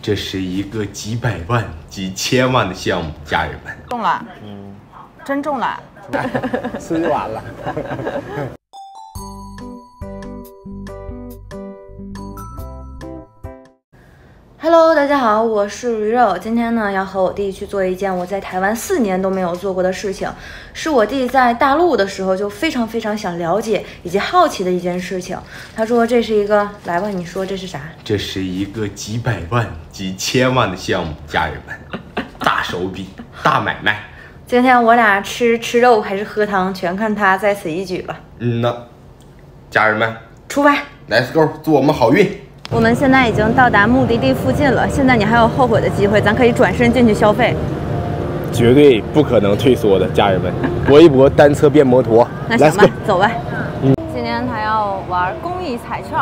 这是一个几百万、几千万的项目，家人们。 中了，真中了， 吃就完了。 Hello， 大家好，我是驴肉。今天呢，要和我弟去做一件我在台湾4年都没有做过的事情，是我弟在大陆的时候就非常想了解以及好奇的一件事情。他说这是一个，来吧，你说这是啥？ 这是一个几百万、几千万的项目，家人们，大手笔，大买卖。 今天我俩吃肉还是喝汤，全看他在此一举吧。 家人们， 出发 ，Let's go， 祝我们好运。 我们现在已经到达目的地附近了，现在你还有后悔的机会，咱可以转身进去消费， 绝对不可能退缩的，家人们，搏一搏，单车变摩托。 那行吧，走吧。今天他要玩公益彩券。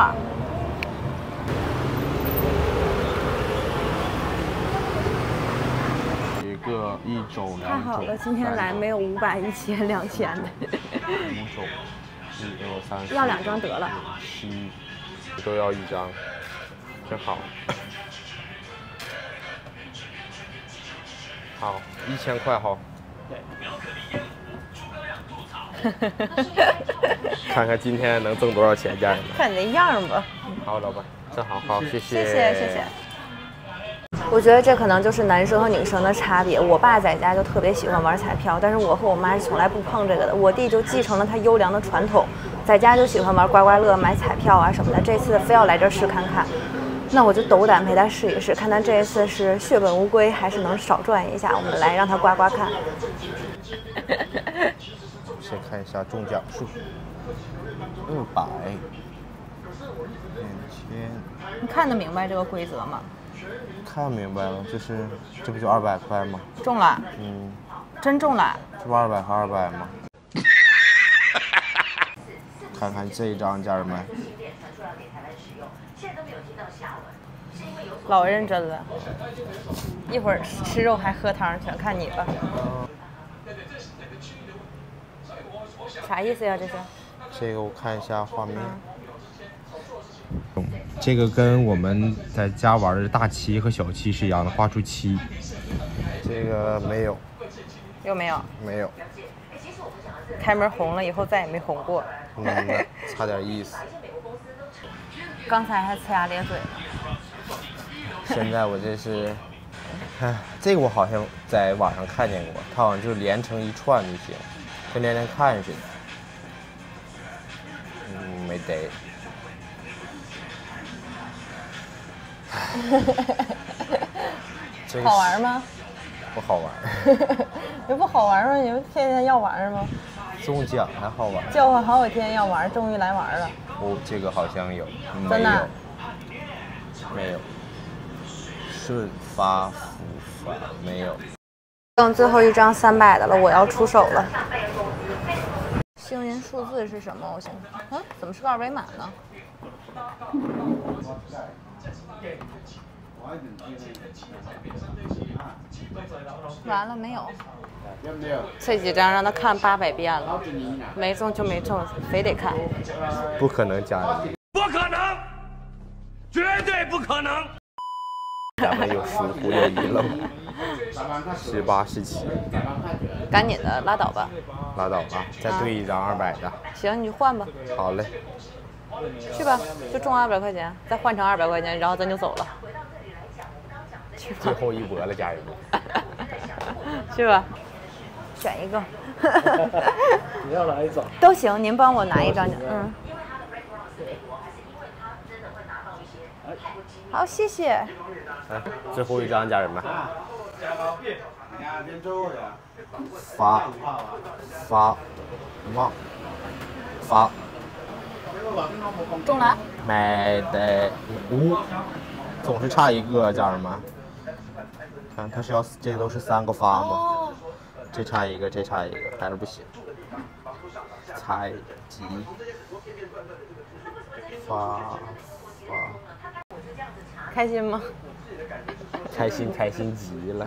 一个1周2周。 太好了，今天来没有500、1000、2000的。 5周，1、2、3、4， 要2张得了。 7，都要1张，真好。好，1000块哈。看看今天能挣多少钱，家人们。 看你那样吧。 好，老板，真好，好，谢谢。 谢谢。我觉得这可能就是男生和女生的差别。我爸在家就特别喜欢玩彩票，但是我和我妈是从来不碰这个的。我弟就继承了他优良的传统，在家就喜欢玩刮刮乐、买彩票啊什么的。这次非要来这儿试看看，那我就斗胆陪他试一试，看他这一次是血本无归，还是能少赚一下。我们来让他刮刮看。 先看一下中奖数，200、2000。 你看得明白这个规则吗？ 看明白了，这不就200块吗？ 中了，真中了。 这不200和200吗？看看这一张，家人们。 老认真了，一会儿吃肉还喝汤，全看你了。啥意思呀？这是？ 这个我看一下画面。这个跟我们在家玩的大7和小7是一样的，画出7。这个没有。 又没有？ 没有。 开门红了以后再也没红过。 差点意思。 刚才还呲牙咧嘴呢。 现在我这是，这个我好像在网上看见过，它好像就是连成一串就行，跟连连看似的。没得。 好玩吗？ 不好玩。 你不好玩吗？你们天天要玩吗？ 中奖还好玩。 叫唤好几天要玩，终于来玩了。 这个好像有。 真的？ 没有。顺发福发没有。 剩最后一张300的了，我要出手了。幸运数字是什么？我想想，怎么是个2维码呢？完了没有？这几张让他看800遍了，没中就没中，非得看。 不可能，家人。 不可能，绝对不可能。 咱们有疏忽有遗漏。18、17。 赶紧的，拉倒吧。 拉倒吧，再兑一张200的。 行，你就换吧。 好嘞。 去吧，就中200块钱，再换成200块钱，然后咱就走了。去吧。 最后一搏了，家人们。 去吧，选一个。 你要哪一张？ 都行，您帮我拿一张。好，谢谢。 最后一张，家人们。发中了。 买的5，总是差一个，家人们。看他是要，这都是3个发吗？这差一个，这差一个，还是不行。采集发。 开心吗？ 开心极了。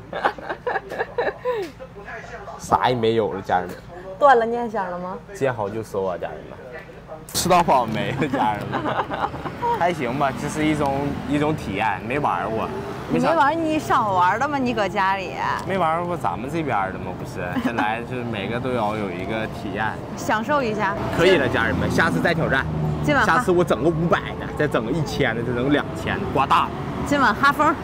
啥也没有了，家人们。 断了念想了吗？ 见好就收啊，家人们。吃到饱没了，家人们。还行吧，这是一种体验，没玩过。 你没玩你少玩的吗？你搁家里没玩过咱们这边的吗？不是，这来就是每个都要有一个体验， 享受一下。 可以了，家人们，下次再挑战。 今晚下次我整个500的，再整个1000的，再整个2000的，刮大了。 今晚哈风。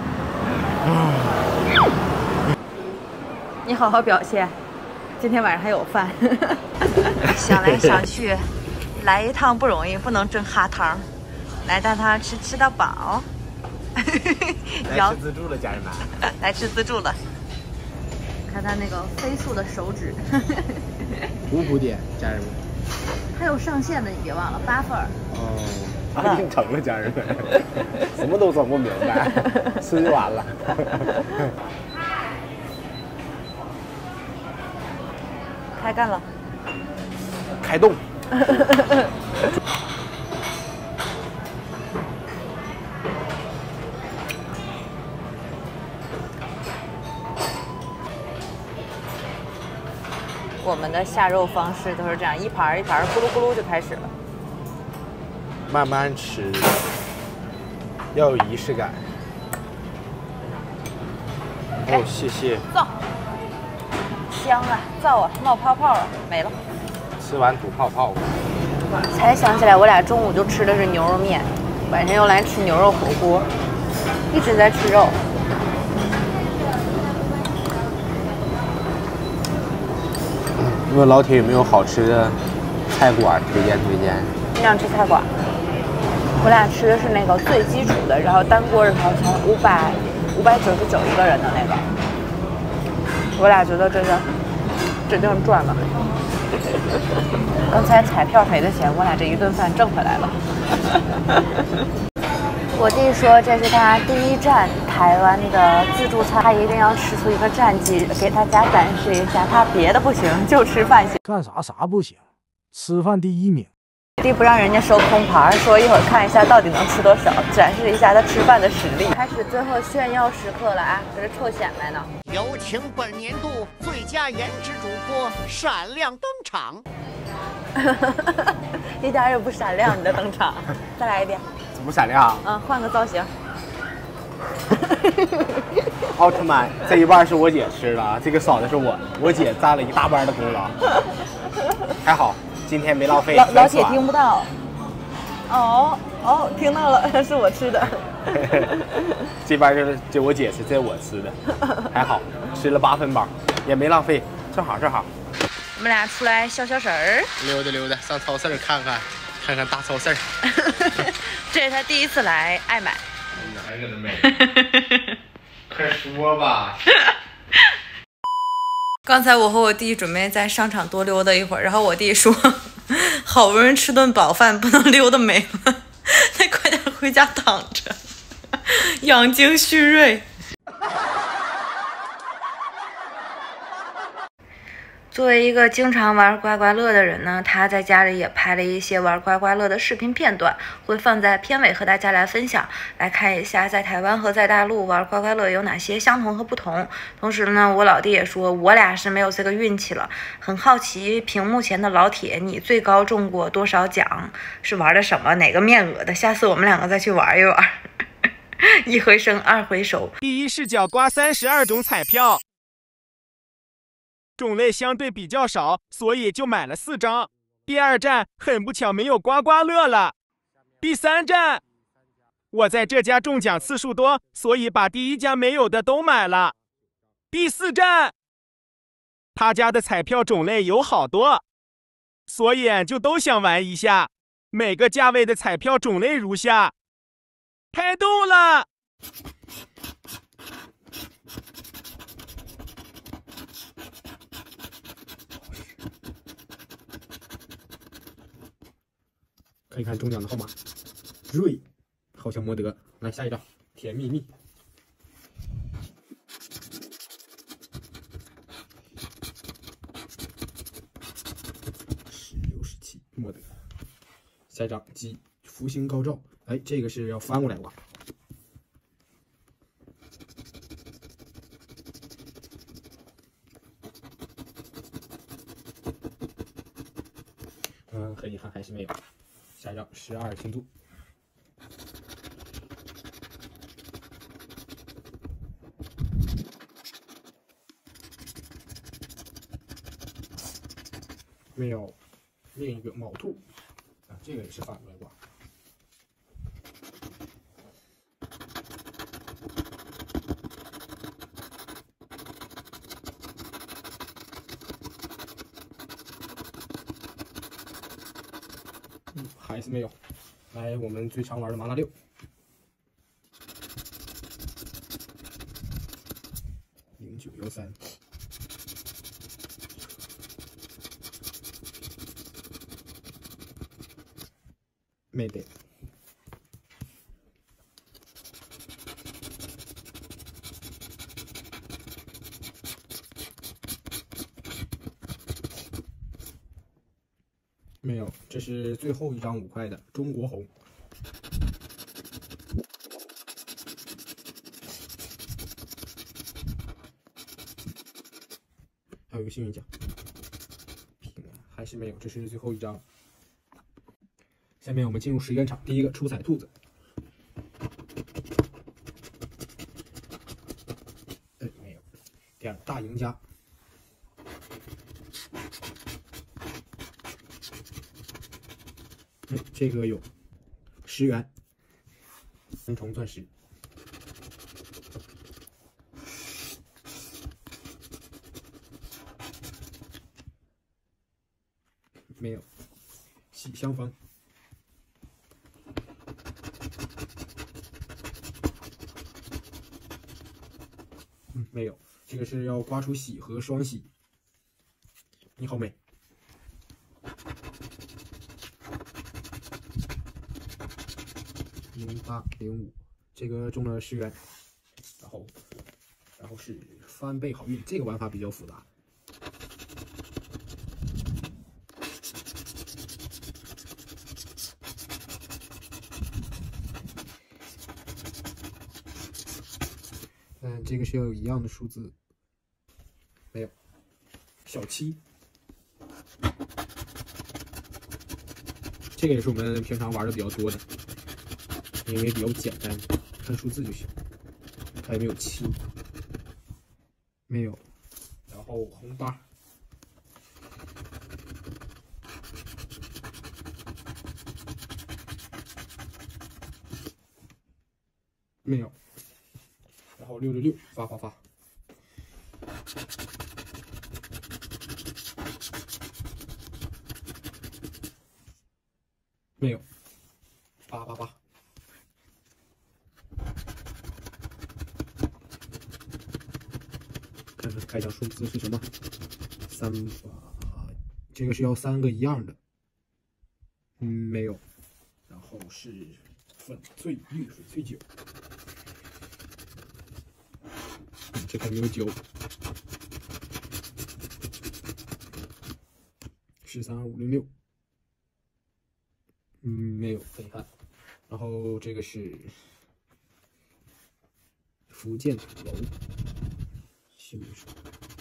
你好好表现，今天晚上还有饭。想来想去，来一趟不容易，不能蒸哈汤，来大汤吃到饱。 来吃自助了，家人们。 来吃自助了。看他那个飞速的手指。 5点，家人们。 还有上限的，你别忘了8份。 哦，应承了，家人们。什么都整不明白，吃就完了。 开干了。 开动。 我们的下肉方式都是这样，一盘一盘，咕噜咕噜就开始了。 慢慢吃，要有仪式感。哦，谢谢。 造，香啊，造啊，冒泡泡了，没了。 吃完吐泡泡。 才想起来，我俩中午就吃的是牛肉面，晚上又来吃牛肉火锅，一直在吃肉。 问老铁有没有好吃的菜馆推荐？ 你想吃菜馆？我俩吃的是那个最基础的，然后单锅是好像599一个人的那个。我俩觉得这定是赚了。刚才彩票赔的钱，我俩这一顿饭挣回来了。我弟说这是他第一站台湾的自助餐，他一定要吃出一个战绩，给大家展示一下，他别的不行，就吃饭行。 干啥不行，吃饭第1名。 我弟不让人家收空盘，说一会儿看一下到底能吃多少，展示一下他吃饭的实力。开始最后炫耀时刻了啊，这是臭显摆呢。 有请本年度最佳颜值主播闪亮登场。 一点也不闪亮，你的登场，再来一遍。 怎么闪亮？ 换个造型。 奥特曼这一半是我姐吃的，这个少的是我姐占了一大半的功劳。还好今天没浪费。 老铁听不到。哦，听到了，是我吃的。 这边就是我姐吃，这是我吃的，还好吃了8分饱，也没浪费，正好。 我们俩出来消消神儿， 溜达，上超市看看大超市。 这是他第一次来爱买。 哪个都没。快说吧。 刚才我和我弟准备在商场多溜达一会儿，然后我弟说，好不容易吃顿饱饭，不能溜达没了，得快点回家躺着，养精蓄锐。作为一个经常玩刮刮乐的人呢，他在家里也拍了一些玩刮刮乐的视频片段，会放在片尾和大家来分享，来看一下在台湾和在大陆玩刮刮乐有哪些相同和不同。同时呢，我老弟也说我俩是没有这个运气了，很好奇屏幕前的老铁，你最高中过多少奖？是玩的什么？哪个面额的？下次我们两个再去玩一玩。一回生，二回熟。 第一视角刮32种彩票。种类相对比较少，所以就买了4张。第2站很不巧没有刮刮乐了。第3站，我在这家中奖次数多，所以把第1家没有的都买了。第4站，他家的彩票种类有好多，所以就都想玩一下。每个价位的彩票种类如下：开动了。 看一看中奖的号码，瑞，好像没得。来下一张，甜蜜蜜。16、17，没得。下一张鸡，福星高照。哎，这个是要翻过来刮。很遗憾还是没有。下一张12星座。 没有。另一个卯兔啊，这个也是反过来挂。还是没有。来，我们最常玩的麻辣六。0913。没得。没有，这是最后一张5块的中国红。还有一个幸运奖，还是没有，这是最后一张。下面我们进入实验场，第一个出彩兔子。没有。第二大赢家。这个有10元，三重钻石。没有，喜相逢。没有，这个是要刮出喜和双喜。你好美。0805，这个中了10元，然后是翻倍好运，这个玩法比较复杂。这个是要有一样的数字，没有，小7，这个也是我们平常玩的比较多的，因为比较简单，看数字就行。还有没有7？没有，然后红8，没有。然后666发，没有，888，看看开奖数字是什么？3发，这个是要3个一样的，没有，然后是粉翠绿翡翠酒。这还没有9，13566，没有，很遗憾。然后这个是福建楼，幸运数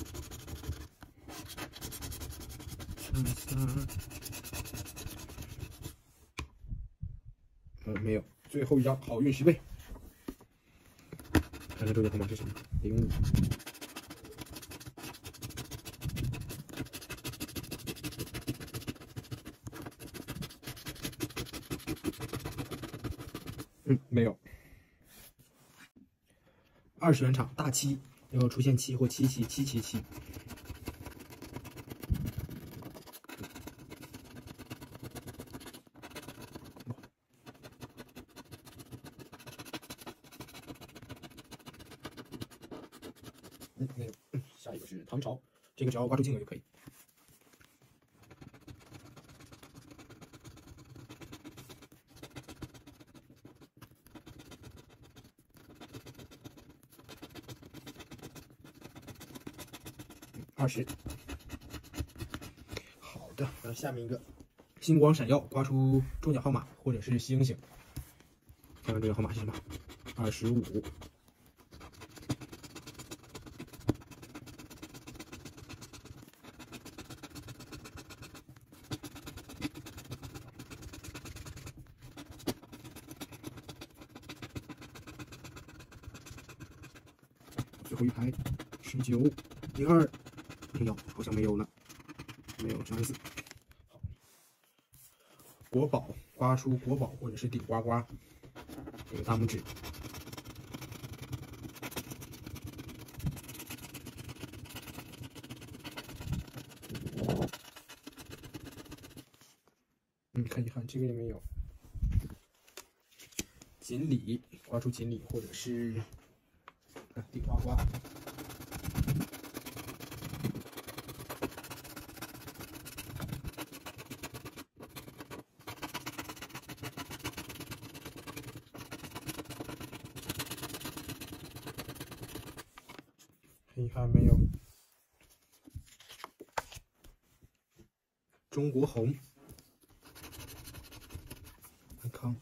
没有，最后一张好运10倍。看看中奖号码是什么？05。没有。20元场大7，要出现7或77777。没有。下一个是唐朝，这个只要刮出金额就可以。20。好的，那下面一个星光闪耀，刮出中奖号码或者是星星。看看这个号码是什么？25。最后一排19、02、01，好像没有了，没有34。 国宝，刮出国宝或者是顶呱呱，一个大拇指。看一看这个也没有。锦鲤，刮出锦鲤或者是顶呱呱。看一看没有。中国红。康，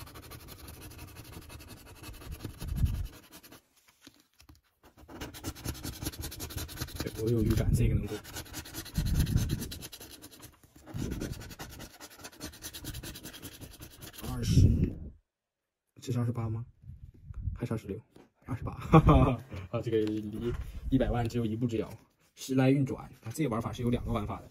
对，我有预感这个能中。20，这是28吗？还是26？28，哈哈，啊，这个离100万只有一步之遥。时来运转，啊，这个玩法是有2个玩法的。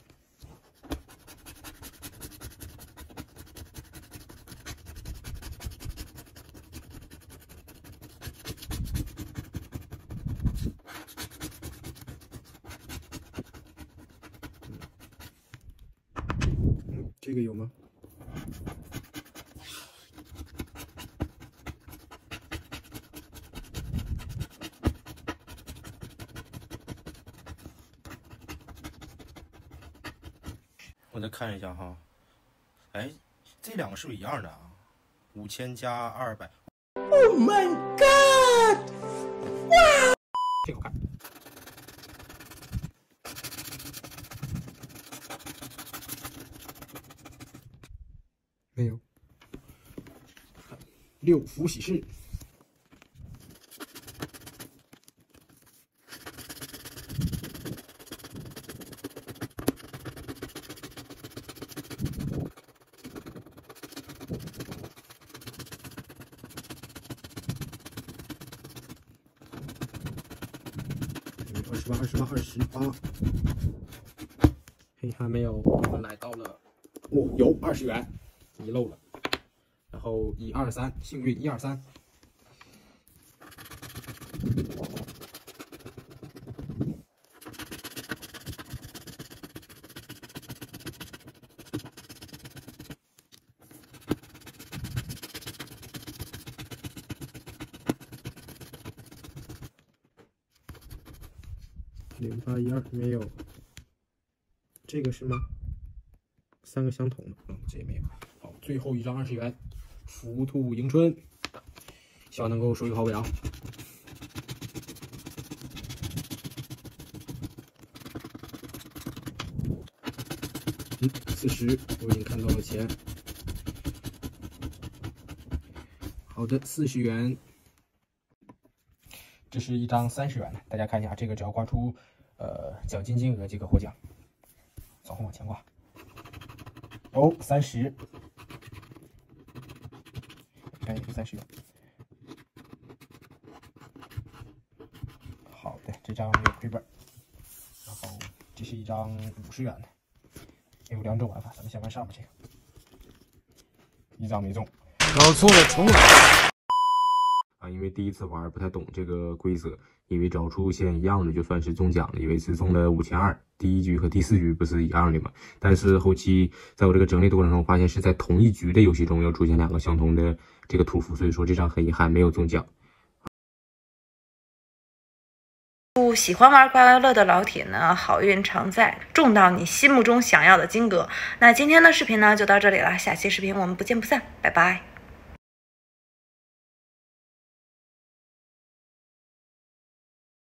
这个有吗？ 我再看一下哈，哎，这2个是不是一样的啊？5000加200。Oh my god！ 哇，这个好看。没有。6福喜事。28，嘿，还没有，我们来到了，哦，有20元，遗漏了，然后1、2、3，幸运1、2、3，0812没有，这个是吗？3个相同的，这也没有。好，最后一张20元，福兔迎春，希望能够收一个好尾啊。40，我已经看到了钱。好的，40元。这是一张30元的，大家看一下，这个只要刮出奖金金额即可获奖。往后往前挂。哦，30。看一个30元。好的，这张没有亏本。然后这是一张50元的，有2种玩法，咱们先玩上面这个。一张没中， 搞错了，重来。 因为第一次玩不太懂这个规则，以为只要出现一样的就算是中奖了，以为是中了5200，第1局和第4局不是一样的吗？但是后期在我这个整理的过程中，发现是在同一局的游戏中要出现2个相同的这个图符，所以说这张很遗憾没有中奖。 祝喜欢玩刮刮乐的老铁呢，好运常在，中到你心目中想要的金额。那今天的视频呢就到这里了，下期视频我们不见不散，拜拜。